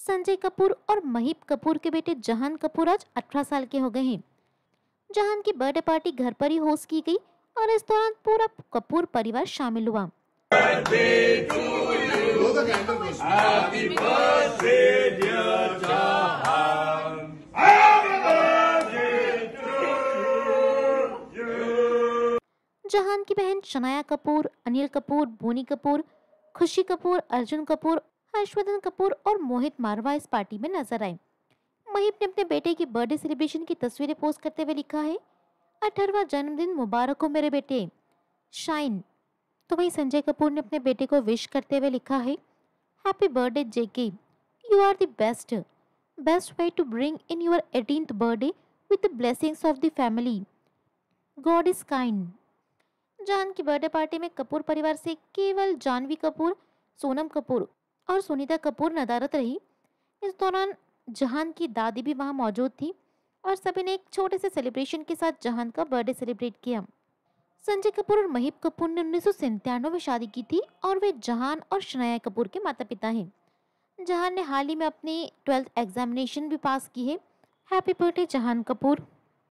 संजय कपूर और महीप कपूर के बेटे जहान कपूर आज 18 साल के हो गए हैं। जहान की बर्थडे पार्टी घर पर ही होस्ट की गई और इस दौरान पूरा कपूर परिवार शामिल हुआ। जहान की बहन शनाया कपूर, अनिल कपूर, बोनी कपूर, खुशी कपूर, अर्जुन कपूर, हर्षवर्धन कपूर और मोहित मारवा इस पार्टी में नजर आए। महीप ने अपने बेटे की बर्थडे सेलिब्रेशन की तस्वीरें पोस्ट करते हुए लिखा है, 18वां जन्मदिन मुबारक हो मेरे बेटे, शाइन। तो वहीं संजय कपूर ने अपने बेटे को विश करते हुए लिखा है, happy birthday JK, you are the best, best way to bring in your 18th birthday with the blessings of the family, God is kind. Jahan की बर्थडे पार्टी में कपूर परिवार से केवल जानवी कपूर, सोनम कपूर और सुनीता कपूर नदारत रही। इस दौरान जहान की दादी भी वहां मौजूद थी और सभी ने एक छोटे से सेलिब्रेशन के साथ जहान का बर्थडे सेलिब्रेट किया। संजय कपूर और महीप कपूर ने 1997 में शादी की थी और वे जहान और शनाया कपूर के माता पिता हैं। जहान ने हाल ही में अपनी 12th एग्जामिनेशन भी पास की है। हैप्पी बर्थडे जहान कपूर।